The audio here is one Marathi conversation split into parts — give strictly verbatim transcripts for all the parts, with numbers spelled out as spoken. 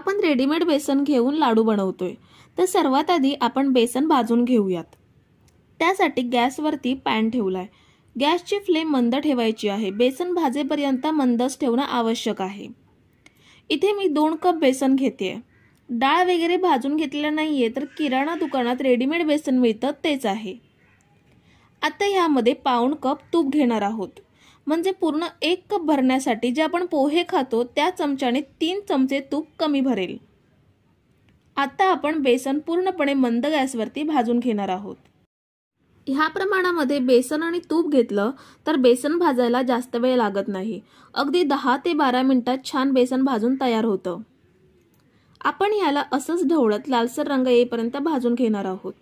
आपण रेडीमेड बेसन घेऊन लाडू बनवतोय, तर सर्वात आधी आपण बेसन भाजून घेऊयात। त्यासाठी गॅसवरती पॅन ठेवलाय। गॅसची फ्लेम मंद ठेवायची आहे। बेसन भाजेपर्यंत मंदच ठेवणं आवश्यक आहे। इथे मी दोन कप बेसन घेतेय। डाळ वगैरे भाजून घेतलेलं नाहीये, तर किराणा दुकानात रेडीमेड बेसन मिळतं तेच आहे। आता यामध्ये पाऊण कप तूप घेणार आहोत, म्हणजे पूर्ण एक कप भरण्यासाठी जे आपण पोहे खातो त्या चमच्याने तीन चमचे तूप कमी भरेल। आता आपण बेसन पूर्णपणे मंद गॅसवरती भाजून घेणार आहोत। ह्या प्रमाणामध्ये बेसन आणि तूप घेतलं तर बेसन भाजायला जास्त वेळ लागत नाही। अगदी दहा ते बारा मिनिटात छान बेसन भाजून तयार होतं। आपण याला असंच ढवळत लालसर रंग येईपर्यंत भाजून घेणार आहोत।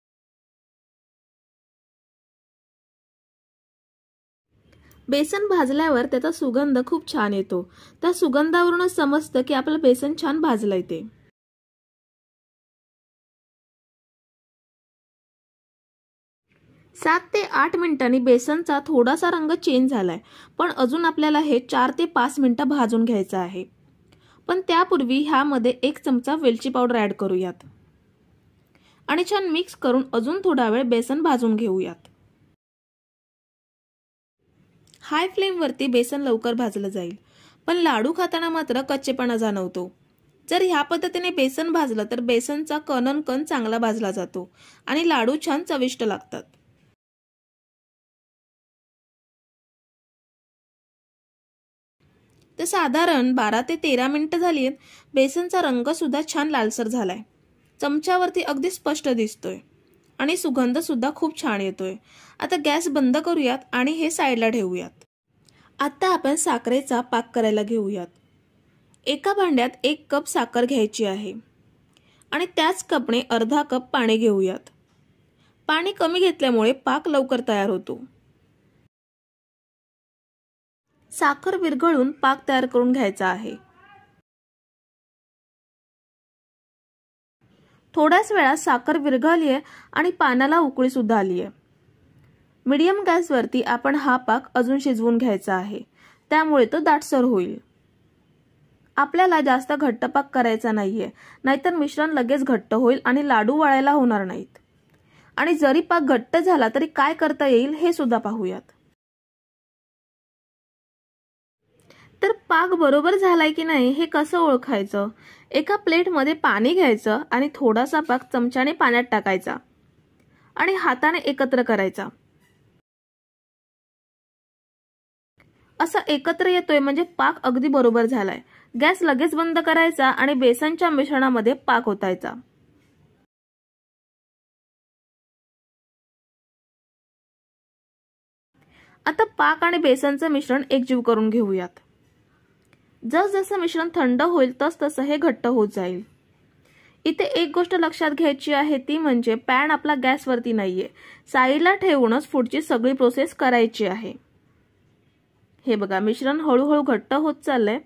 बेसन भाजल्यावर त्याचा सुगंध खूप छान येतो। त्या सुगंधावरूनच समजतं की आपलं बेसन छान भाजलंय ते। सात ते आठ मिनिटांनी बेसनचा थोडासा रंग चेंज झालाय, पण अजून आपल्याला हे चार ते पाच मिनिटं भाजून घ्यायचं आहे। पण त्यापूर्वी ह्यामध्ये एक चमचा वेलची पावडर ऍड करूयात आणि छान मिक्स करून अजून थोडा वेळ बेसन भाजून घेऊयात। हाय फ्लेम वरती बेसन लवकर भाजलं जाईल, पण लाडू खाताना मात्र कच्चेपणा जाणवतो। जर ह्या पद्धतीने बेसन भाजलं तर बेसनचा कण कण चांगला भाजला जातो आणि लाडू छान चविष्ट लागतात। तर साधारण बारा ते तेरा मिनिटं झालीत। बेसनचा रंग सुद्धा छान लालसर झालाय। चमच्यावरती अगदी स्पष्ट दिसतोय आणि सुगंध सुद्धा खूप छान येतोय। आता गॅस बंद करूयात आणि हे साईडला ठेवूयात। आता आपण साखरेचा पाक करायला घेऊयात। एका भांड्यात एक कप साखर घ्यायची आहे आणि त्याच कपने अर्धा कप पाणी घेऊयात। पाणी कमी घेतल्यामुळे पाक लवकर तयार होतो। साखर विरघळून पाक तयार करून घ्यायचा आहे। थोड्याच वेळात साखर विरघळलीये आणि पाण्याला उकळी सुद्धा आलीये। मीडियम गॅसवरती आपण हा पाक अजून शिजवून घ्यायचा आहे, त्यामुळे तो दाटसर होईल। आपल्याला जास्त घट्ट पाक करायचा नाहीये, नाहीतर मिश्रण लगेच घट्ट होईल आणि लाडू वळायला होणार नाहीत। आणि जरी पाक घट्ट झाला तरी काय करता येईल हे सुद्धा पाहूयात। तर पाक बरोबर झालाय की नाही हे कसं ओळखायचं? एका प्लेटमध्ये पाणी घ्यायचं आणि थोडासा पाक चमच्याने पाण्यात टाकायचा आणि हाताने एकत्र करायचा। असं एकत्र येतोय म्हणजे पाक अगदी बरोबर झालाय। गॅस लगेच बंद करायचा आणि बेसनच्या मिश्रणामध्ये पाक ओतायचा। आता पाक आणि बेसनचं मिश्रण एकजीव करून घेऊयात। जसजसं मिश्रण थंड होईल तस तसं हे घट्ट होत जाईल। इथे एक गोष्ट लक्षात घ्यायची आहे, ती म्हणजे पॅन आपला गॅसवरती नाहीये, साईडला ठेवूनच पुढची सगळी प्रोसेस करायची आहे। हे बघा, मिश्रण हळूहळू घट्ट होत चाललंय।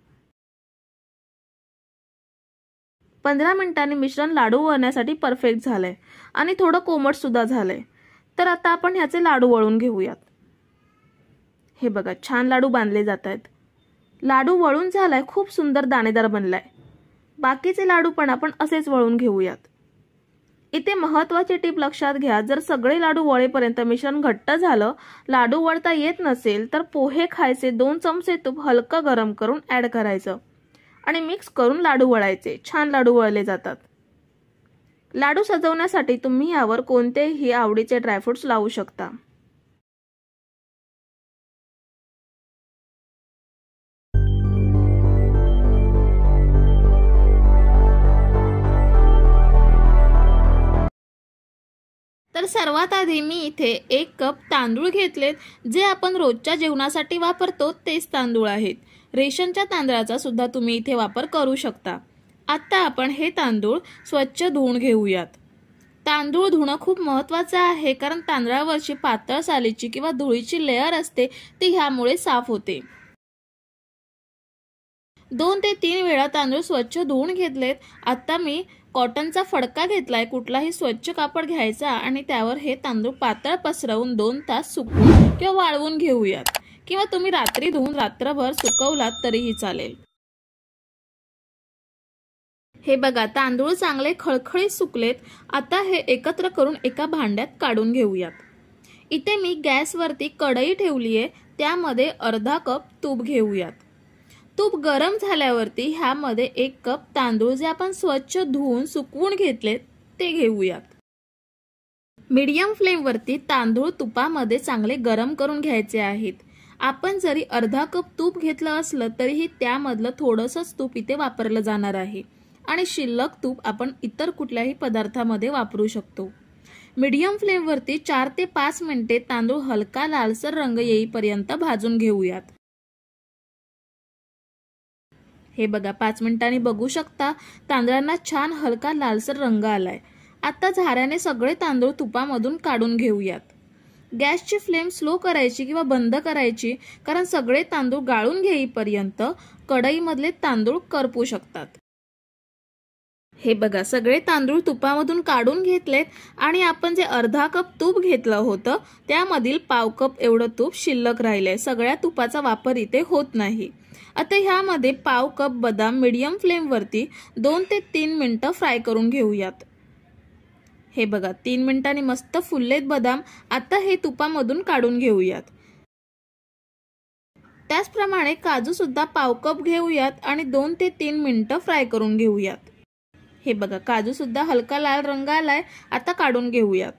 पंधरा मिनिटांनी मिश्रण लाडू वळण्यासाठी परफेक्ट झालंय आणि थोडं कोमट सुद्धा झालंय। तर आता आपण ह्याचे लाडू वळून घेऊयात। हे बघा, छान लाडू बांधले जात आहेत। लाडू वळून झालाय, खूप सुंदर दाणेदार बनलाय। बाकीचे लाडू पण आपण असेच वळून घेऊयात। इथे महत्त्वाची टीप लक्षात घ्या, जर सगळे लाडू वळेपर्यंत मिश्रण घट्ट झालं, लाडू वळता येत नसेल तर पोहे खायचे दोन चमचे तूप हलकं गरम करून ऍड करायचं आणि मिक्स करून लाडू वळायचे। छान लाडू वळले जातात। लाडू सजवण्यासाठी तुम्ही यावर कोणतेही आवडीचे ड्रायफ्रुट्स लावू शकता। तर सर्वात आधी मी इथे एक कप तांदूळ घेतलेत, जे आपण रोजच्या जेवणासाठी वापरतो तेच तांदूळ आहेत। रेशनच्या तांदळाचा सुद्धा तुम्ही इथे वापर करू शकता। आता आपण हे तांदूळ स्वच्छ धुवून घेऊयात। तांदूळ धुणं खूप महत्त्वाचं आहे, कारण तांदळावरची पातळ सालीची किंवा धुळीची लेयर असते ती ह्यामुळे साफ होते। दोन ते तीन वेळा तांदूळ स्वच्छ धुवून घेतलेत। आता मी कॉटनचा फडका घेतलाय। कुठलाही स्वच्छ कापड घ्यायचा आणि त्यावर हे तांदूळ पातळ पसरवून दोन तास सुकवून किंवा वाळवून घेऊयात, किंवा तुम्ही रात्री धुवून रात्रभर सुकवलात तरीही चालेल। हे बघा, तांदूळ चांगले खळखळीत सुकलेत. आता हे एकत्र करून एका भांड्यात काढून घेऊयात. इथे मी गॅसवरती कढई ठेवली आहे, त्यामध्ये अर्धा कप तूप घेऊयात. तूप गरम झाल्यावरती ह्यामध्ये एक कप तांदूळ जे आपण स्वच्छ धुवून सुकवून घेतले ते घेऊयात. मीडियम फ्लेमवरती तांदूळ तुपामध्ये चांगले गरम करून घ्यायचे आहेत. आपण जरी अर्धा कप तूप घेतलं असलं तरीही त्यामधलं थोडंसंच तूप इथे वापरलं जाणार आहे आणि शिल्लक तूप आपण इतर कुठल्याही पदार्थामध्ये वापरू शकतो. मीडियम फ्लेमवरती चार ते पाच मिनिटे तांदूळ हलका लालसर रंग येईपर्यंत भाजून घेऊयात. हे बघा, पाच मिनिटांनी बघू शकता तांदळांना छान हलका लालसर रंग आलाय. आता झाऱ्याने सगळे तांदूळ तुपामधून काढून घेऊयात. गॅसची फ्लेम स्लो करायची किंवा बंद करायची, कारण सगळे तांदूळ गाळून घेईपर्यंत कढईमधले तांदूळ करपू शकतात. हे बघा, सगळे तांदूळ तुपामधून काढून घेतलेत आणि आपण जे अर्धा कप तूप घेतलं होतं त्यामधील पाव कप एवढं तूप शिल्लक राहिलंय. सगळ्या तुपाचा वापर इथे होत नाही. आता ह्यामध्ये पाव कप बदाम मीडियम फ्लेमवरती दोन ते तीन मिनिटं फ्राय करून घेऊयात. हे बघा, तीन मिनिटांनी मस्त फुललेत बदाम. आता हे तुपामधून काढून घेऊयात. त्याचप्रमाणे काजू सुद्धा पाव कप घेऊयात आणि दोन ते तीन मिनिटं फ्राय करून घेऊयात. हे बघा, काजू सुद्धा हलका लाल रंग आलाय. आता काढून घेऊयात.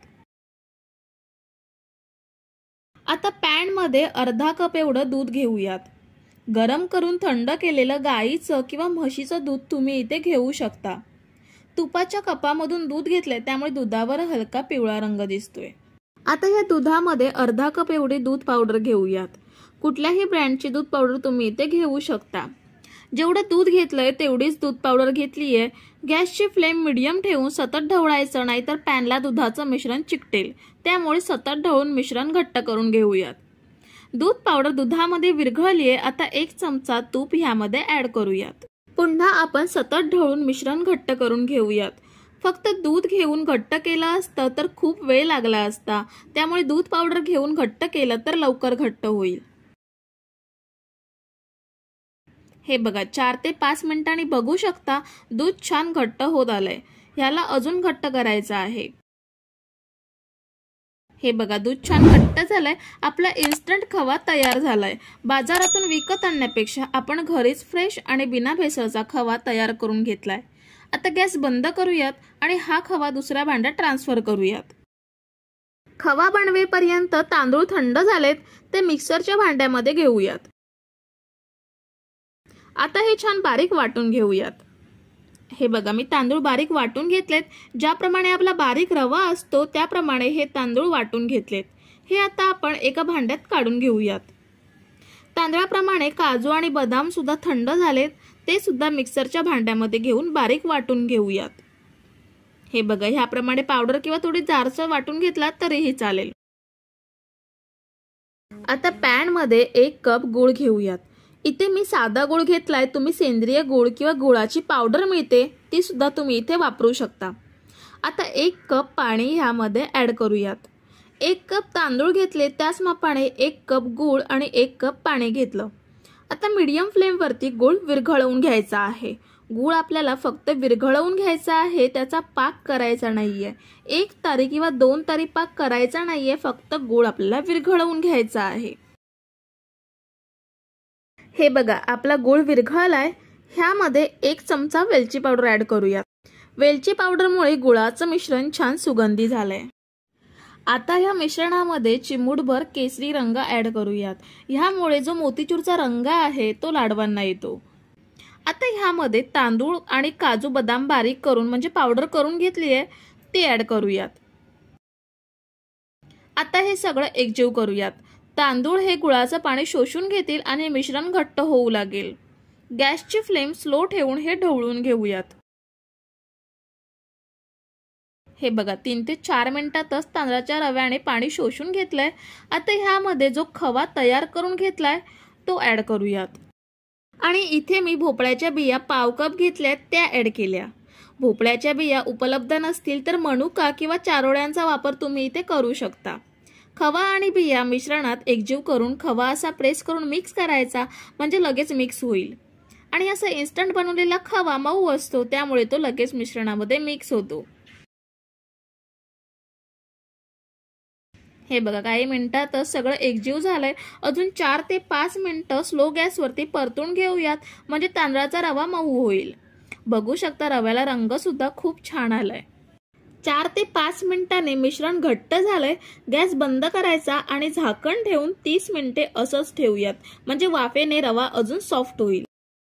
आता पॅन मध्ये अर्धा कप एवढं दूध घेऊयात. गरम करून थंड केलेलं गाईचं किंवा म्हशीचं दूध तुम्ही इथे घेऊ शकता. तुपाच्या कपामधून दूध घेतले त्यामुळे दुधावर हलका पिवळा रंग दिसतोय. आता या दुधामध्ये अर्धा कप एवढी दूध पावडर घेऊयात. कुठल्याही ब्रँडची दूध पावडर तुम्ही इथे घेऊ शकता. जेवढं दूध घेतलंय तेवढीच दूध पावडर घेतलीये. गॅसची फ्लेम मीडियम ठेवून सतत ढवळायचं, नाहीतर पॅनला दुधाचं मिश्रण चिकटेल. त्यामुळे सतत ढवळून मिश्रण घट्ट करून घेऊयात. दूध पावडर दुधामध्ये विरघळलीये. आता एक चमचा तूप ह्यामध्ये ऍड करूयात. पुन्हा आपण सतत ढवळून मिश्रण घट्ट करून घेऊयात. फक्त दूध घेऊन घट्ट केलं असतं तर खूप वेळ लागला असता. त्यामुळे दूध पावडर घेऊन घट्ट केलं तर लवकर घट्ट होईल. हे बघा, चार ते पाच मिनिटांनी बघू शकता दूध छान घट्ट होत आलंय. ह्याला अजून घट्ट करायचं आहे. हे बघा, दूध छान घट्ट झालंय. आपला इन्स्टंट खवा तयार झालाय. बाजारातून विकत आणण्यापेक्षा आपण घरीच फ्रेश आणि बिना भेसळचा खवा तयार करून घेतलाय. आता गॅस बंद करूयात आणि हा खवा दुसऱ्या भांड्यात ट्रान्सफर करूयात. खवा बनवेपर्यंत तांदूळ थंड झालेत ते मिक्सरच्या भांड्यामध्ये घेऊयात. आता हे छान बारीक वाटून घेऊयात. हे बघा, मी तांदूळ बारीक वाटून घेतलेत. ज्याप्रमाणे आपला बारीक रवा असतो त्याप्रमाणे हे तांदूळ वाटून घेतलेत. हे आता आपण एका भांड्यात काढून घेऊयात. तांदळाप्रमाणे काजू आणि बदाम सुद्धा थंड झालेत. ते सुद्धा मिक्सरच्या भांड्यामध्ये घेऊन बारीक वाटून घेऊयात. हे बघा, ह्याप्रमाणे पावडर किंवा थोडी जाडसर वाटून घेतलात तरीही चालेल. आता पॅन मध्ये एक कप गूळ घेऊयात. इथे मी साधा गूळ घेतलाय. तुम्ही सेंद्रिय गूळ किंवा गुळाची पावडर मिळते ती सुद्धा तुम्ही इथे वापरू शकता. आता एक कप पाणी ह्यामध्ये ऍड करूयात. एक कप तांदूळ घेतले त्याच मापाने एक कप गूळ आणि एक कप पाणी घेतलं. आता मीडियम फ्लेमवरती गूळ विरघळवून घ्यायचा आहे. गूळ आपल्याला फक्त विरघळवून घ्यायचा आहे, त्याचा पाक करायचा नाहीये. एक तारी किंवा दोन तारी पाक करायचा नाहीये, फक्त गूळ आपल्याला विरघळवून घ्यायचा आहे. हे बघा, आपला गूळ विरघळलाय. ह्यामध्ये एक चमचा वेलची पावडर ऍड करूयात. वेलची पावडरमुळे गुळाचं मिश्रण छान सुगंधी झालंय. आता ह्या मिश्रणामध्ये चिमूटभर केसरी रंग ऍड करूयात. ह्यामुळे जो मोतीचूरचा रंग आहे तो लाडवांना येतो. आता ह्यामध्ये तांदूळ आणि काजू बदाम बारीक करून म्हणजे पावडर करून घेतली आहे ते ऍड करूयात. आता हे सगळं एकजीव करूयात. तांदूळ हे गुळाचं पाणी शोषून घेतील आणि मिश्रण घट्ट होऊ लागेल. गॅसची फ्लेम स्लो ठेवून हे ढवळून घेऊयात. हे बघा, तीन ते चार मिनिटातच तांदळाच्या रव्याने पाणी शोषून घेतलंय. आता ह्यामध्ये जो खवा तयार करून घेतलाय तो ऍड करूयात. आणि इथे मी भोपळ्याच्या बिया पाव कप घेतल्यात त्या ऍड केल्या. भोपळ्याच्या बिया उपलब्ध नसतील तर मनुका किंवा चारोळ्यांचा वापर तुम्ही इथे करू शकता. खवा आणि बिया मिश्रणात एकजीव करून खवा असा प्रेस करून मिक्स करायचा म्हणजे लगेच मिक्स होईल. आणि असा इन्स्टंट बनवलेला खवा मऊ असतो, त्यामुळे तो लगेच मिश्रणामध्ये मिक्स होतो। हे बघा काही मिनिटातच सगळं एकजीव झालंय। अजून चार ते पाच मिनिटं स्लो गॅसवरती परतून घेऊयात, म्हणजे तांदळाचा रवा मऊ होईल। बघू शकता रव्याला रंग सुद्धा खूप छान आलाय। चार ते पाच मिनिटांनी मिश्रण घट्ट झालंय। गॅस बंद करायचा आणि झाकण ठेवून तीस मिनिटे असंच ठेवूयात, म्हणजे वाफेने रवा अजून सॉफ्ट होईल।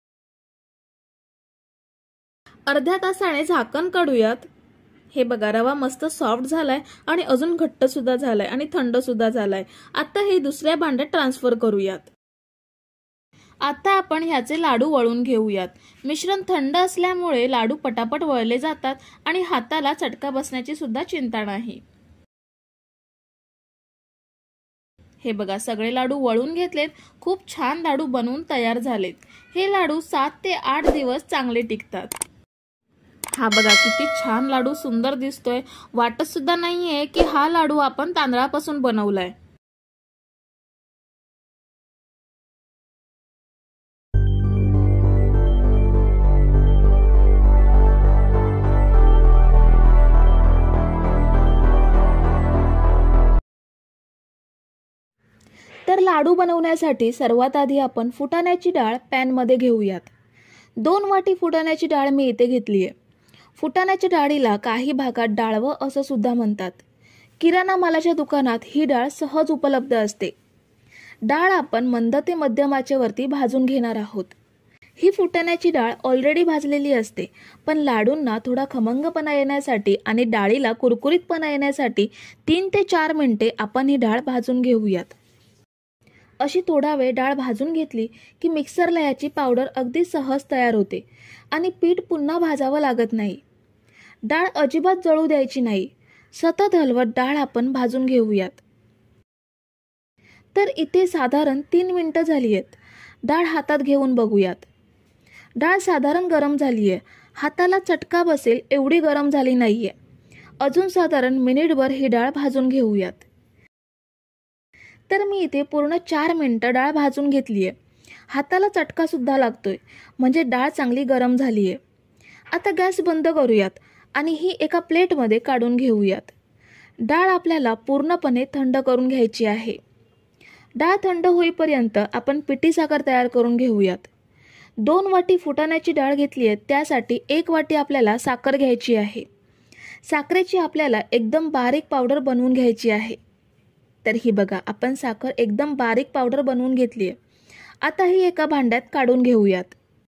अर्ध्या तासाने झाकण काढूयात। हे बघा रवा मस्त सॉफ्ट झालाय आणि अजून घट्ट सुद्धा झालाय आणि थंड सुद्धा झालाय। आता हे दुसऱ्या भांड्यात ट्रान्सफर करूयात। आता आपण ह्याचे लाडू वळून घेऊयात। मिश्रण थंड असल्यामुळे लाडू पटापट वळले जातात आणि हाताला चटका बसण्याची सुद्धा चिंता नाही। हे बघा सगळे लाडू वळून घेतलेत। खूप छान लाडू बनवून तयार झालेत। हे लाडू सात ते आठ दिवस चांगले टिकतात। हा बघा किती छान लाडू सुंदर दिसतोय। वाटत सुद्धा नाहीये की हा लाडू आपण तांदळापासून बनवलाय। तर लाडू बनवण्यासाठी सर्वात आधी आपण फुटाण्याची डाळ पॅन मध्ये घेऊयात। दोन वाटी फुटाण्याची डाळ मी इथे घेतलीये। फुटाण्याच्या डाळीला काही भागात डाळवं असं सुद्धा म्हणतात। किराणा मालाच्या दुकानात ही डाळ सहज उपलब्ध असते। डाळ आपण मंद ते मध्यम आचेवरती भाजून घेणार आहोत। ही फुटाण्याची डाळ ऑलरेडी भाजलेली असते, पण लाडूंना थोडा खमंगपणा येण्यासाठी आणि डाळीला कुरकुरीतपणा येण्यासाठी तीन ते चार मिनिटे आपण ही डाळ भाजून घेऊयात। अशी थोडा वेळ डाळ भाजून घेतली की मिक्सरला याची पावडर अगदी सहज तयार होते आणि पीठ पुन्हा भाजावं लागत नाही। डाळ अजिबात जळू द्यायची नाही। सतत हलवत डाळ आपण भाजून घेऊयात। तर इथे साधारण तीन मिनिटं झाली आहेत। डाळ हातात घेऊन बघूयात। डाळ साधारण गरम झालीये। हाताला चटका बसेल एवढी गरम झाली नाहीये। अजून साधारण मिनिटभर ही डाळ भाजून घेऊयात। तर मी इथे पूर्ण चार मिनिटं डाळ भाजून घेतलीये। हाताला चटका सुद्धा लागतोय, म्हणजे डाळ चांगली गरम झालीये। आता गॅस बंद करूयात आणि ही एका प्लेटमध्ये काढून घेऊयात। डाळ आपल्याला पूर्णपणे थंड करून घ्यायची आहे। डाळ थंड होईपर्यंत आपण पिठी साखर तयार करून घेऊयात। दोन वाटी फुटाण्याची डाळ घेतली आहे, त्यासाठी एक वाटी आपल्याला साखर घ्यायची आहे। साखरेची आपल्याला एकदम बारीक पावडर बनवून घ्यायची आहे। तर ही बघा आपण साखर एकदम बारीक पावडर बनवून घेतली आहे। आता ही एका भांड्यात काढून घेऊयात।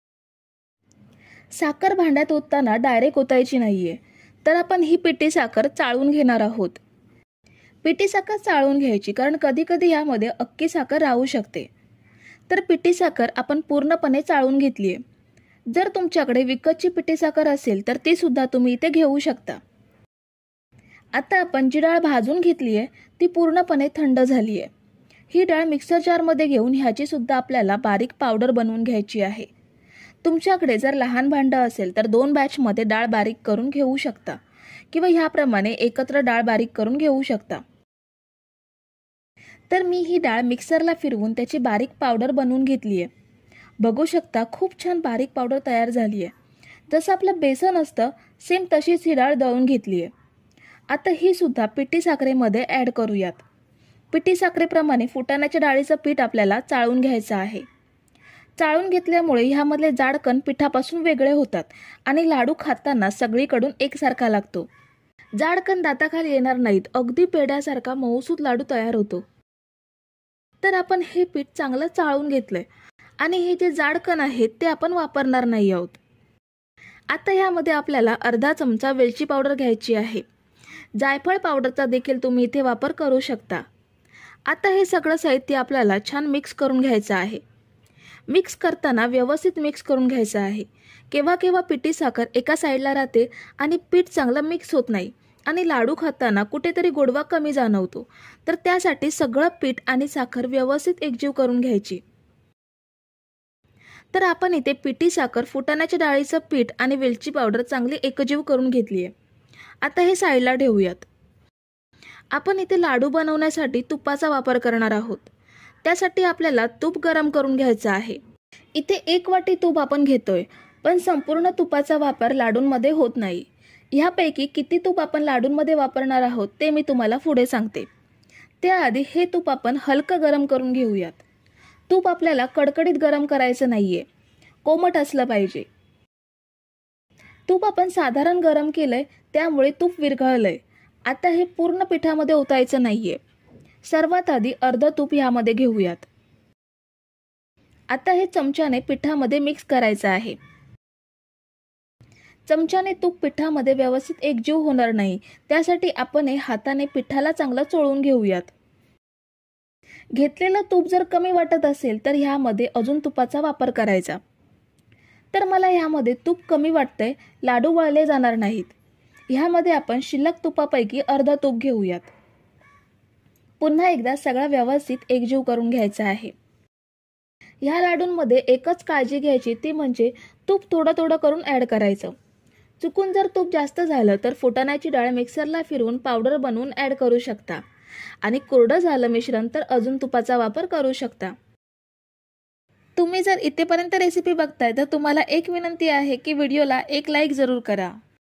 साखर भांड्यात ओतताना डायरेक्ट ओतायची नाहीये, तर आपण ही पिठी साखर चाळून घेणार आहोत। पिठी साखर चाळून घ्यायची, कारण कधी कधी यामध्ये अख्खी साखर राहू शकते। तर पिठी साखर आपण पूर्णपणे चाळून घेतली आहे। जर तुमच्याकडे विकतची पिठी साखर असेल तर ती सुद्धा तुम्ही इथे घेऊ शकता। आता आपण जी डाळ भाजून घेतली आहे ती पूर्णपणे थंड झाली आहे। ही डाळ मिक्सर जारमध्ये घेऊन ह्याची सुद्धा आपल्याला बारीक पावडर बनवून घ्यायची आहे। तुमच्याकडे जर लहान भांडं असेल तर दोन बॅचमध्ये डाळ बारीक करून घेऊ शकता, किंवा ह्याप्रमाणे एकत्र डाळ बारीक करून घेऊ शकता। तर मी ही डाळ मिक्सरला फिरवून त्याची बारीक पावडर बनवून घेतली आहे। बघू शकता खूप छान बारीक पावडर तयार झाली आहे। जसं आपलं बेसन असतं सेम तशीच ही डाळ दळून घेतली आहे। आता ही सुद्धा पिठी साखरेमध्ये ॲड करूयात। पिठी साखरेप्रमाणे फुटाण्याच्या डाळीचं पीठ आपल्याला चाळून घ्यायचं आहे। चाळून घेतल्यामुळे ह्यामधले जाड कण पिठापासून वेगळे होतात आणि लाडू खाताना सगळीकडून एकसारखा लागतो। जाड कण दाताखाली येणार नाहीत, अगदी पेढ्यासारखा मऊसूत लाडू तयार होतो। तर आपण हे पीठ चांगलं चाळून घेतलंय आणि हे जे जाड कण आहेत ते आपण वापरणार नाही आहोत। आता ह्यामध्ये आपल्याला अर्धा चमचा वेलची पावडर घ्यायची आहे। जायफळ पावडरचा देखील तुम्ही इथे वापर करू शकता। आता हे सगळं साहित्य आपल्याला छान मिक्स करून घ्यायचं आहे। मिक्स करताना व्यवस्थित मिक्स करून घ्यायचं आहे। केव्हा केव्हा पिठी साखर एका साईडला राहते आणि पीठ चांगलं मिक्स होत नाही आणि लाडू खाताना कुठेतरी गोडवा कमी जाणवतो, तर त्यासाठी सगळं पीठ आणि साखर व्यवस्थित एकजीव करून घ्यायची। तर आपण इथे पिठी साखर, फुटाण्याच्या डाळीचं पीठ आणि वेलची पावडर चांगली एकजीव करून घेतली आहे। आता हे साईडला ठेवूयात। आपण इथे लाडू बनवण्यासाठी तुपाचा वापर करणार आहोत। त्यासाठी आपल्याला तूप गरम करून घ्यायचं आहे। इथे एक वाटी तूप आपण घेतोय, पण संपूर्ण तुपाचा वापर लाडूंमध्ये होत नाही. ह्यापैकी किती तूप आपण लाडूंमध्ये वापरणार आहोत ते मी तुम्हाला पुढे सांगते. त्याआधी हे तूप आपण हलकं गरम करून घेऊयात. तूप आपल्याला कडकडीत गरम करायचं नाहीये, कोमट असलं पाहिजे. तूप आपण साधारण गरम केलंय, त्यामुळे तूप विरघळलंय. आता हे पूर्ण पिठामध्ये ओतायचं नाहीये. सर्वात आधी अर्ध तूप ह्यामध्ये घेऊयात. आता हे चमच्याने पिठामध्ये मिक्स करायचं आहे. चमच्याने तूप पिठामध्ये व्यवस्थित एकजीव होणार नाही, त्यासाठी आपण हे हाताने पिठाला चांगलं चोळून घेऊयात. घेतलेलं तूप जर कमी वाटत असेल तर ह्यामध्ये अजून तुपाचा वापर करायचा. तर मला ह्यामध्ये तूप कमी वाटतंय, लाडू वळले जाणार नाहीत. ह्यामध्ये आपण शिल्लक तुपापैकी अर्धा तूप घेऊयात. पुन्हा एकदा सगळा व्यवस्थित एकजीव करून घ्यायचा आहे. ह्या लाडूंमध्ये एकच काळजी घ्यायची, ती म्हणजे तूप थोडं थोडं करून ॲड करायचं. चुकून जर तूप जास्त झालं तर फुटाण्याची डाळ मिक्सरला फिरवून पावडर बनवून ॲड करू शकता आणि कोरडं झालं मिश्रण तर अजून तुपाचा वापर करू शकता. तुम्ही जर इथेपर्यंत रेसिपी बघताय तर तुम्हाला एक विनंती आहे की व्हिडिओला एक लाईक जरूर करा.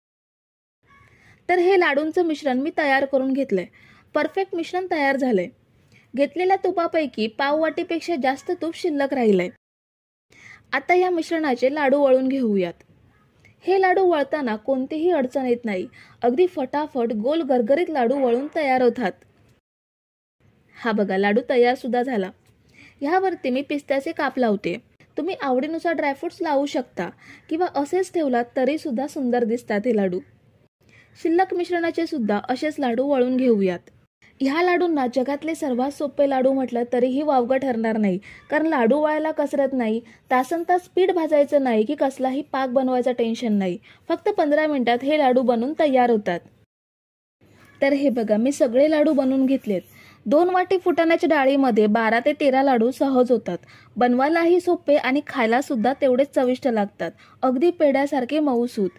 तर हे लाडूंचं मिश्रण मी तयार करून घेतलंय. परफेक्ट मिश्रण तयार झालंय. घेतलेल्या तुपापैकी पाव वाटीपेक्षा जास्त तूप शिल्लक राहिलंय. आता या मिश्रणाचे लाडू वळून घेऊयात. हे लाडू वळताना कोणतीही अडचण येत नाही. अगदी फटाफट गोल गरगरीत लाडू वळून तयार होतात. हा बघा, लाडू तयार सुद्धा झाला. ह्यावरती मी पिस्त्याचे काप लावते. तुम्ही आवडीनुसार ड्रायफ्रुट्स लावू शकता किंवा असेच ठेवलात तरी सुद्धा सुंदर दिसतात हे लाडू. शिल्लक मिश्रणाचे सुद्धा असेच लाडू वळून घेऊयात. ह्या लाडूंना जगातले सर्वात सोपे लाडू म्हटलं तरीही वावगं ठरणार नाही, कारण लाडू वळायला कसरत नाही, तासन तास पीठ भाजायचं नाही की कसलाही पाक बनवायचा टेन्शन नाही. फक्त पंधरा मिनिटात हे लाडू बनून तयार होतात. तर हे बघा, मी सगळे लाडू बनवून घेतलेत. दोन वाटी फुटाण्याच्या डाळीमध्ये बारा ते तेरा लाडू सहज होतात. बनवायलाही सोपे आणि खायला सुद्धा तेवढेच चविष्ट लागतात. अगदी पेढ्यासारखे मऊसूत.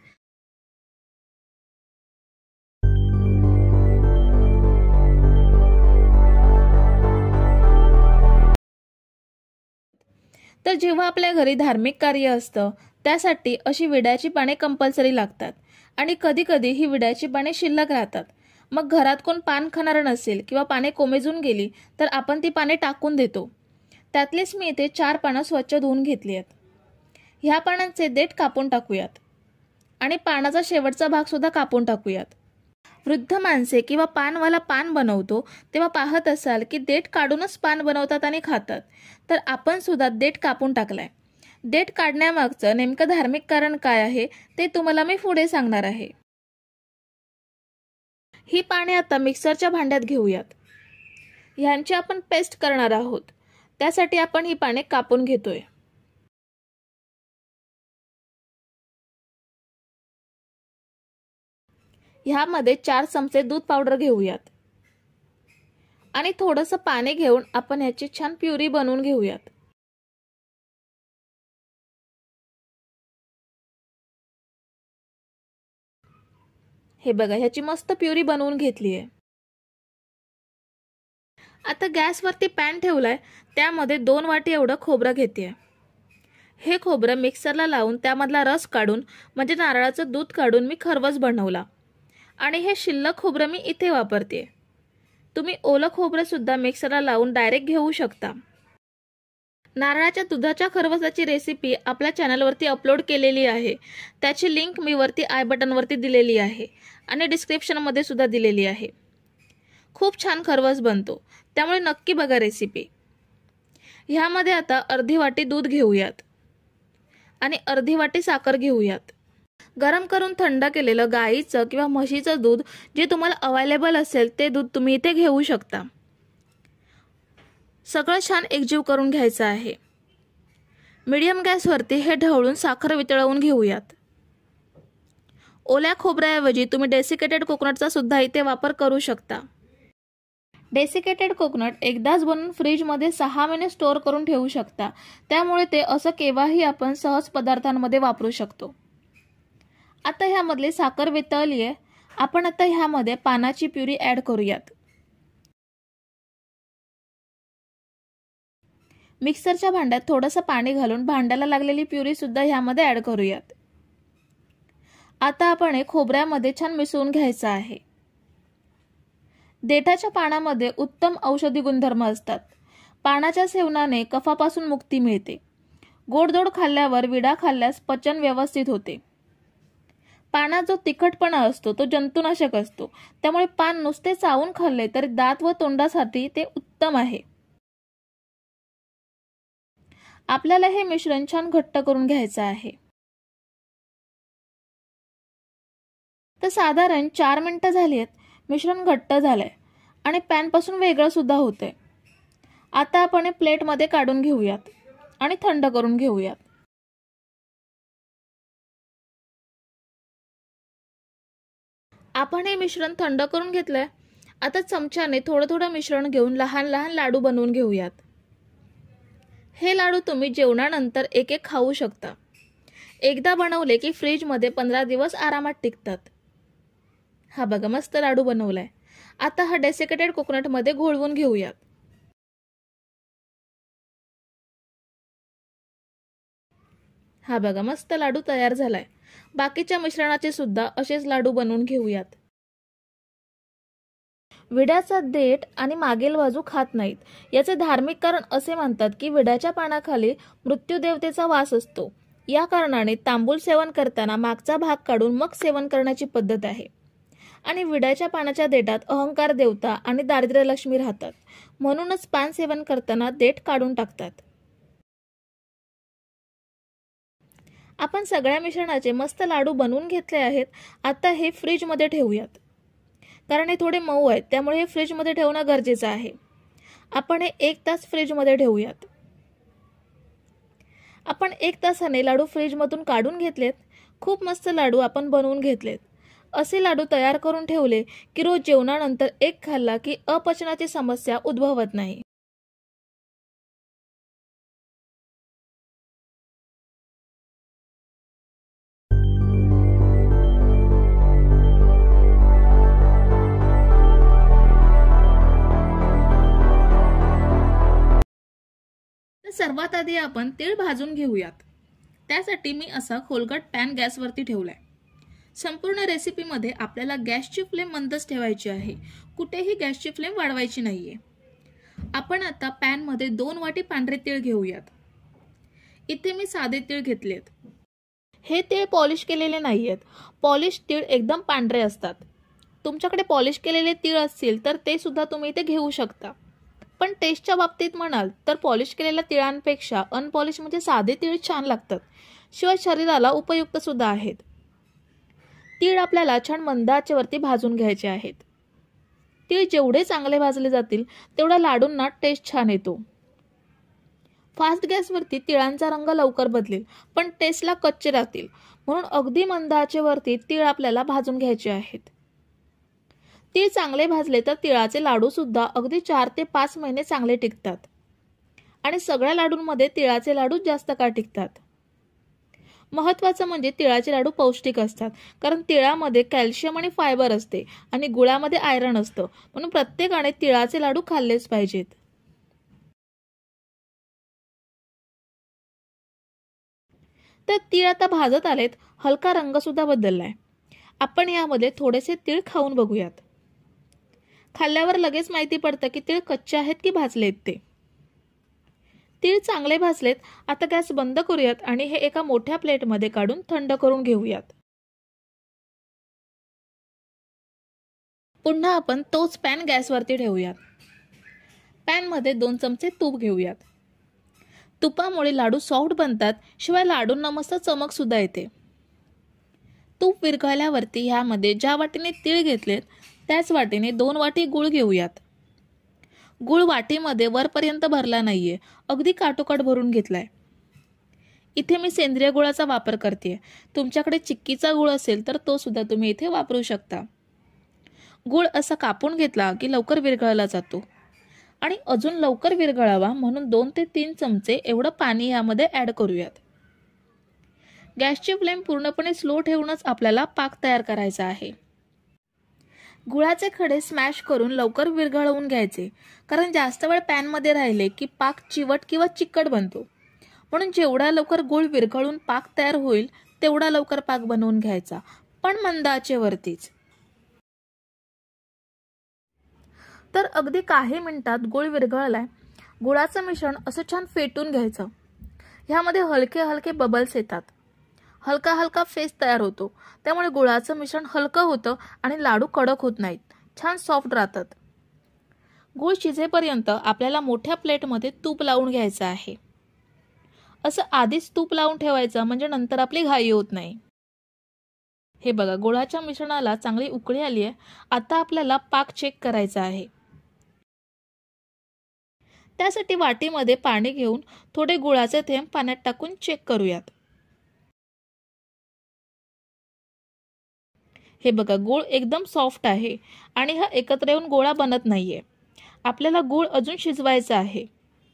तर जेव्हा आपल्या घरी धार्मिक कार्य असतं त्यासाठी अशी विड्याची पाने कंपल्सरी लागतात आणि कधी कधी ही विड्याची पाने शिल्लक राहतात. मग घरात कोण पान खाणार नसेल किंवा पाने कोमेजून गेली तर आपण ती पाने टाकून देतो. त्यातलीच मी इथे चार पानं स्वच्छ धुवून घेतली आहेत. ह्या पानांचे देठ कापून टाकूयात आणि पानाचा शेवटचा भाग सुद्धा कापून टाकूयात. वृद्ध माणसे किंवा पानवाला पान बनवतो तेव्हा पाहत असाल की देठ काढूनच पान बनवतात आणि खातात. तर आपण सुद्धा देठ कापून टाकलाय. देठ काढण्यामागचं नेमकं धार्मिक कारण काय आहे ते तुम्हाला मी पुढे सांगणार आहे. ही पाने आता मिक्सरच्या भांड्यात घेऊयात. ह्यांची आपण पेस्ट करणार आहोत. त्यासाठी आपण ही पाने कापून घेतोय. ह्यामध्ये चार चमचे दूध पावडर घेऊयात आणि थोडंसं पाणी घेऊन आपण ह्याची छान प्युरी बनवून घेऊयात. हे बघा, ह्याची मस्त प्युरी बनवून घेतली आहे. आता गॅसवरती पॅन ठेवलाय, त्यामध्ये दोन वाटी एवढं खोबरं घेते. हे खोबरं मिक्सरला लावून त्यामधला रस काढून म्हणजे नारळाचं दूध काढून मी खरवस बनवला आणि हे शिल्लक खोबरं मी इथे वापरते. तुम्ही ओलं खोबरं सुद्धा मिक्सरला लावून डायरेक्ट घेऊ शकता. नारळाच्या दुधाच्या खरवसाची रेसिपी आपल्या चॅनलवरती अपलोड केलेली आहे. त्याची लिंक मी वरती आय बटनवरती दिलेली आहे आणि डिस्क्रिप्शनमध्ये सुद्धा दिलेली आहे. खूप छान खरवस बनतो, त्यामुळे नक्की बघा रेसिपी. ह्यामध्ये आता अर्धी वाटी दूध घेऊयात आणि अर्धी वाटी साखर घेऊयात. गरम करून थंड केलेलं गाईचं किंवा म्हशीचं दूध जे तुम्हाला अवेलेबल असेल ते दूध तुम्ही इथे घेऊ शकता. सगळं छान एकजीव करून घ्यायचं आहे. मीडियम गॅसवरती हे ढवळून साखर वितळवून घेऊयात. ओल्या खोबऱ्याऐवजी तुम्ही डेसिकेटेड कोकोनटचा सुद्धा इथे वापर करू शकता. डेसिकेटेड कोकोनट एकदाच बनवून फ्रीजमध्ये सहा महिने स्टोअर करून ठेवू शकता, त्यामुळे ते असं केव्हाही आपण सहज पदार्थांमध्ये वापरू शकतो. आता ह्यामधली साखर वितळली आहे. आपण आता ह्यामध्ये पानाची प्युरी ॲड करूयात. मिक्सरच्या भांड्यात थोडंसं पाणी घालून भांड्याला लागलेली प्युरी सुद्धा ह्यामध्ये ऍड करूयात। आता आपण हे खोबऱ्यामध्ये छान मिसळून घ्यायचं आहे। देठाच्या पानामध्ये उत्तम औषधी गुणधर्म असतात। पानाच्या सेवनाने कफापासून मुक्ती मिळते। गोडधोड खाल्ल्यावर विडा खाल्ल्यास पचन व्यवस्थित होते। पानात जो तिखटपणा असतो तो जंतुनाशक असतो, त्यामुळे पान नुसते चावून खाल्ले तरी दात व तोंडासाठी ते उत्तम आहे। आपल्याला हे मिश्रण छान घट्ट करून घ्यायचं आहे। तर साधारण चार मिनिटं झाली आहेत, मिश्रण घट्ट झालंय आणि पॅन पासून वेगळं सुद्धा होतंय। आता आपण हे प्लेट मध्ये काढून घेऊयात आणि थंड करून घेऊयात। आपण हे मिश्रण थंड करून घेतलंय। आता चमच्याने थोडं थोडं मिश्रण घेऊन लहान लहान लाडू बनवून घेऊयात। हे लाडू तुम्ही जेवणानंतर एक एक खाऊ शकता। एकदा बनवले की फ्रीज मध्ये पंधरा दिवस आरामात टिकतात। हा बघा मस्त लाडू बनवलाय। आता हा डेसिकेटेड कोकोनट मध्ये घोळवून घेऊयात। हा बघा मस्त लाडू तयार झालाय। बाकीच्या मिश्रणाचे सुद्धा असेच लाडू बनवून घेऊयात। विड्याचा देठ आणि मागील बाजू खात नाहीत, याचे धार्मिक कारण असे म्हणतात की विड्याच्या पानाखाली मृत्यू देवतेचा वास असतो। या कारणाने तांबूल सेवन करताना मागचा भाग काढून मग सेवन करण्याची पद्धत आहे। आणि विड्याच्या पानाच्या देठात अहंकार देवता आणि दारिद्र्य लक्ष्मी राहतात, म्हणूनच पान सेवन करताना देठ काढून टाकतात। आपण सगळ्या मिश्रणाचे मस्त लाडू बनवून घेतले आहेत। आता हे फ्रीज मध्ये ठेवूयात, कारण हे थोडे मऊ आहेत, त्यामुळे हे फ्रीज मध्ये ठेवणं गरजेचं आहे। आपण हे एक तास फ्रीज मध्ये ठेवूयात। आपण एक तासाने लाडू फ्रीज मधून काढून घेतलेत। खूप मस्त लाडू आपण बनवून घेतलेत। असे लाडू तयार करून ठेवले की रोज जेवणानंतर एक खाल्ला की अपचनाची समस्या उद्भवत नाही। सर्वात आधी आपण तीळ भाजून घेऊयात। त्यासाठी मी असा खोलगट पॅन गॅसवरती ठेवलाय। संपूर्ण रेसिपीमध्ये आपल्याला गॅसची फ्लेम मंदच ठेवायची आहे, कुठेही गॅसची फ्लेम वाढवायची नाहीये। आपण आता पॅन मध्ये दोन वाटी पांढरे तीळ घेऊयात। इथे मी साधे तीळ घेतलेत। हे तीळ पॉलिश केलेले नाहीयेत। पॉलिश तीळ एकदम पांढरे असतात। तुमच्याकडे पॉलिश केलेले तीळ असतील तर ते सुद्धा तुम्ही इथे घेऊ शकता। पण टेस्टच्या बाबतीत म्हणाल तर पॉलिश केलेल्या तिळांपेक्षा अनपॉलिश म्हणजे साधे तीळ छान लागतात। शिवाय शरीराला उपयुक्त सुद्धा आहेत। तीळ आपल्याला छान मंद आचेवरती भाजून घ्यायचे आहेत। तीळ जेवढे चांगले भाजले जातील तेवढा लाडूंना टेस्ट छान येतो। फास्ट गॅसवरती तिळांचा रंग लवकर बदलेल, पण टेस्टला कच्चे राहतील, म्हणून अगदी मंद आचेवरती तीळ आपल्याला भाजून घ्यायचे आहेत। तीळ चांगले भाजले तर तिळाचे लाडू सुद्धा अगदी चार ते पाच महिने चांगले टिकतात। आणि सगळ्या लाडूंमध्ये तिळाचे लाडू जास्त काळ टिकतात। महत्त्वाचं म्हणजे तिळाचे लाडू पौष्टिक असतात, कारण तिळामध्ये कॅल्शियम आणि फायबर असते आणि गुळामध्ये आयरन असतं, म्हणून प्रत्येकाने तिळाचे लाडू खाल्लेच पाहिजेत। तर तीळ आता भाजत आलेत, हलका रंग सुद्धा बदललाय। आपण यामध्ये थोडेसे तीळ खाऊन बघूयात। खाल्ल्यावर लगेच माहिती पडतं की तीळ कच्चे आहेत की भाजलेत ते। तीळ चांगले भाजलेत। आता गॅस बंद करूयात आणि हे एका मोठ्या प्लेटमध्ये काढून थंड करून घेऊयात। पुन्हा आपण तोच पॅन गॅसवरती ठेवूयात। पॅन मध्ये दोन चमचे तूप घेऊयात। तुपामुळे लाडू सॉफ्ट बनतात, शिवाय लाडूंना मस्त चमक सुद्धा येते। तूप विरघळल्यावरती ह्यामध्ये ज्या वाटीने तीळ घेतलेत त्याच वाटीने दोन वाटी गुळ घेऊयात। गुळ वाटीमध्ये वरपर्यंत भरला नाहीये, अगदी काटोकाट भरून घेतलाय। इथे मी सेंद्रिय गुळाचा वापर करते। तुमच्याकडे चिक्कीचा गुळ असेल तर तो सुद्धा तुम्ही इथे वापरू शकता। गुळ असा कापून घेतला की लवकर विरघळला जातो आणि अजून लवकर विरघळावा म्हणून दोन ते तीन चमचे एवढं पाणी यामध्ये ऍड करूयात। गॅसची फ्लेम पूर्णपणे स्लो ठेवूनच आपल्याला पाक तयार करायचा आहे। गुळाचे खडे स्मॅश करून लवकर विरघळवून घ्यायचे, कारण जास्त वेळ पॅनमध्ये राहिले की पाक चिवट किंवा चिकट बनतो. म्हणून जेवढा लवकर गुळ विरघळून पाक तयार होईल तेवढा लवकर पाक बनवून घ्यायचा, पण मंद आचेवरतीच. तर अगदी काही मिनिटात गुळ विरघळलाय. गुळाचं मिश्रण असं छान फेटून घ्यायचं. ह्यामध्ये हलके हलके बबल्स येतात, हलका हलका फेस तयार होतो. त्यामुळे गुळाचं मिश्रण हलकं होतं आणि लाडू कडक होत नाहीत, छान सॉफ्ट राहतात. गुळ शिजेपर्यंत आपल्याला मोठ्या प्लेटमध्ये तूप लावून घ्यायचं आहे. असं आधीच तूप लावून ठेवायचं, म्हणजे नंतर आपली घाई होत नाही. हे बघा, गुळाच्या मिश्रणाला चांगली उकळी आली आहे. आता आपल्याला पाक चेक करायचा आहे. त्यासाठी वाटीमध्ये पाणी घेऊन थोडे गुळाचे थेंब पाण्यात टाकून चेक करूयात. हे बघा, गूळ एकदम सॉफ्ट आहे आणि हा एकत्र येऊन गोळा बनत नाहीये. आपल्याला गूळ अजून शिजवायचा आहे.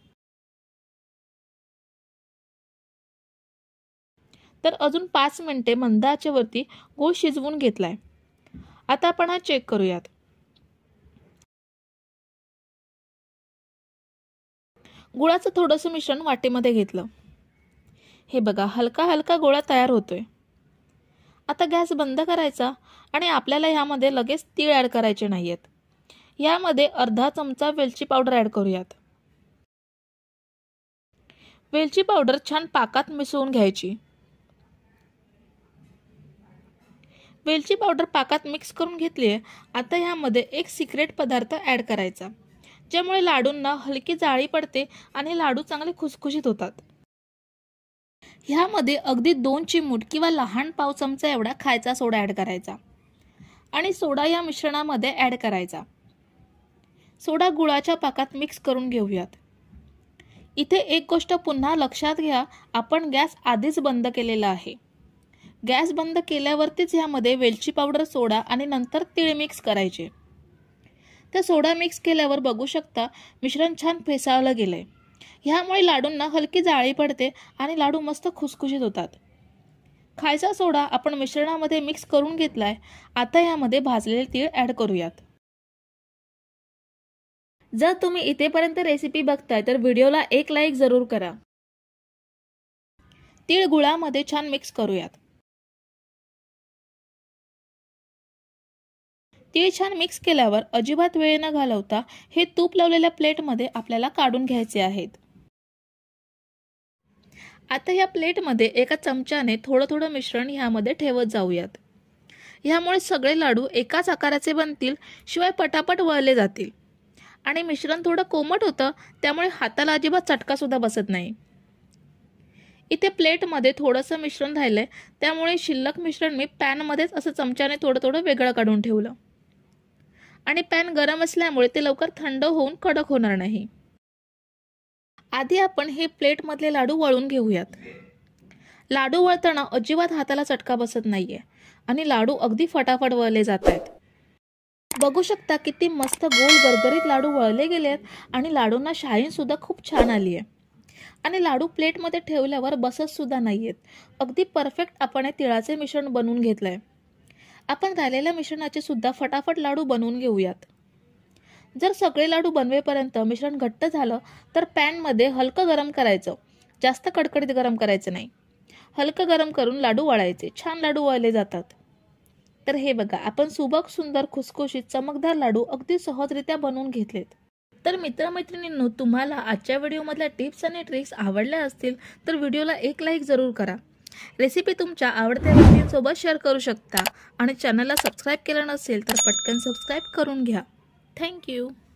तर अजून पाच मिनिटे मंद आचेवरती गूळ शिजवून घेतलाय. आता आपण हा चेक करूयात. गुळाचं थोडंसं मिश्रण वाटीमध्ये घेतलं. हे बघा, हलका हलका गोळा तयार होतोय. आता गॅस बंद करायचा आणि आपल्याला ह्यामध्ये लगेच तीळ ऍड करायचे नाहीयेत. यामध्ये अर्धा चमचा वेलची पावडर ऍड करूयात. वेलची पावडर छान पाकात मिसळून घ्यायची. वेलची पावडर पाकात मिक्स करून घेतली आहे. आता ह्यामध्ये एक सिक्रेट पदार्थ ऍड करायचा, ज्यामुळे लाडूंना हलकी जाळी पडते आणि लाडू चांगले खुसखुशीत होतात. ह्यामध्ये अगदी दोन चिमूट किंवा लहान पाव चमचा एवढा खायचा सोडा ऍड करायचा आणि सोडा या मिश्रणामध्ये ऍड करायचा. सोडा गुळाच्या पाकात मिक्स करून घेऊयात. इथे एक गोष्ट पुन्हा लक्षात घ्या, आपण गॅस आधीच बंद केलेला आहे. गॅस बंद केल्यावरतीच ह्यामध्ये वेलची पावडर, सोडा आणि नंतर तीळ मिक्स करायचे. तर सोडा मिक्स केल्यावर बघू शकता मिश्रण छान फेसाळलं गेलंय. ह्यामुळे लाडूंना हलकी जाळी पडते आणि लाडू मस्त खुसखुशीत होतात. खायचा सोडा आपण मिश्रणामध्ये मिक्स करून घेतलाय. आता ह्यामध्ये भाजलेले तीळ ऍड करूयात. जर तुम्ही इथेपर्यंत रेसिपी बघताय तर व्हिडिओला एक लाईक जरूर करा. तीळ गुळामध्ये छान मिक्स करूयात. तीळ छान मिक्स केल्यावर अजिबात वेळ न घालवता हे तूप लावलेल्या प्लेटमध्ये आपल्याला काढून घ्यायचे आहेत. आता या प्लेटमध्ये एका चमच्याने थोडं थोडं मिश्रण ह्यामध्ये ठेवत जाऊयात. ह्यामुळे सगळे लाडू एकाच आकाराचे बनतील, शिवाय पटापट वळले जातील. आणि मिश्रण थोडं कोमट होतं, त्यामुळे हाताला अजिबात चटका सुद्धा बसत नाही. इथे प्लेटमध्ये थोडंसं मिश्रण राहिलंय, त्यामुळे शिल्लक मिश्रण मी पॅनमध्येच असं चमच्याने थोडं थोडं वेगळं काढून ठेवलं. आणि पॅन गरम असल्यामुळे ते लवकर थंड होऊन कडक होणार नाही. आधी आपण हे प्लेटमधले लाडू वळून घेऊयात. लाडू वळताना अजिबात हाताला चटका बसत नाहीये आणि लाडू अगदी फटाफट वळले जात आहेत. बघू शकता किती मस्त गोल गरगरीत लाडू वळले गेलेत आणि लाडूंना शाईन सुद्धा खूप छान आली आहे. आणि लाडू प्लेटमध्ये ठेवल्यावर बसत सुद्धा नाहीयेत. अगदी परफेक्ट आपण हे तिळाचे मिश्रण बनवून घेतलंय. आपण राहिलेल्या मिश्रणाचे सुद्धा फटाफट लाडू बनवून घेऊयात. जर सगळे लाडू बनवेपर्यंत मिश्रण घट्ट झालं तर पॅनमध्ये हलकं गरम करायचं, जास्त कडकडीत गरम करायचं नाही. हलकं गरम करून लाडू वळायचे, छान लाडू वळले जातात. तर हे बघा, आपण सुबक, सुंदर, खुसखुशीत, चमकदार लाडू अगदी सहजरित्या बनवून घेतलेत. तर मित्रमैत्रिणींनो, तुम्हाला आजच्या व्हिडिओमधल्या टिप्स आणि ट्रिक्स आवडल्या असतील तर व्हिडिओला एक लाईक जरूर करा. रेसिपी तुमच्या आवडत्या व्यक्तींसोबत शेअर करू शकता आणि चॅनलला सबस्क्राईब केलं नसेल तर पटकन सबस्क्राईब करून घ्या. थँक्यू.